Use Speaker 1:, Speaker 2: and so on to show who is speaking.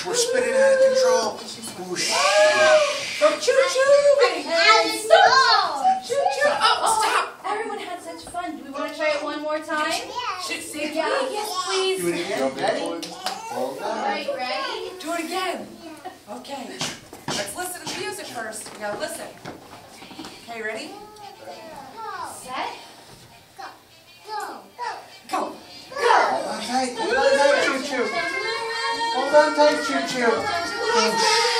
Speaker 1: We're spinning out of control. Whoosh.
Speaker 2: Choo-choo!
Speaker 3: And stop!
Speaker 2: Choo-choo!
Speaker 3: Oh, stop! Everyone had such fun. Do we want to try it one more time?
Speaker 2: Say
Speaker 3: Yeah, yes, please.
Speaker 1: Do it again. Ready?
Speaker 3: All right, ready?
Speaker 2: Do it again. Okay. Let's listen to the music first. We gotta listen. Okay, ready?
Speaker 3: Set.
Speaker 2: Go.
Speaker 1: Hold on tight. Hold on tight, Choo Choo. Hold on tight, Choo Choo.